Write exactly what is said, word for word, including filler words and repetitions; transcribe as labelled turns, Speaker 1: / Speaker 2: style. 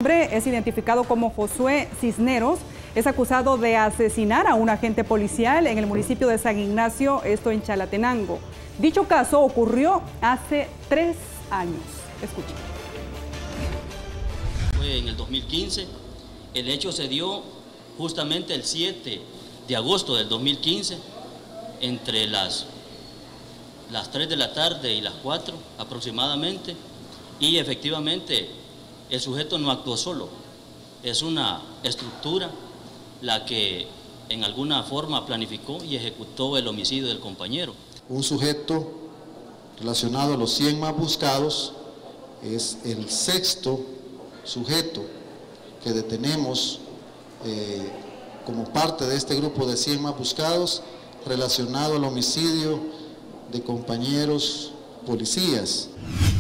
Speaker 1: Es identificado como Josué Cisneros, es acusado de asesinar a un agente policial en el municipio de San Ignacio, esto en Chalatenango. Dicho caso ocurrió hace tres años. Escuchen.
Speaker 2: Fue en el dos mil quince, el hecho se dio justamente el siete de agosto del dos mil quince, entre las, las tres de la tarde y las cuatro aproximadamente, y efectivamente el sujeto no actuó solo, es una estructura la que en alguna forma planificó y ejecutó el homicidio del compañero.
Speaker 3: Un sujeto relacionado a los cien más buscados es el sexto sujeto que detenemos eh, como parte de este grupo de cien más buscados relacionado al homicidio de compañeros policías.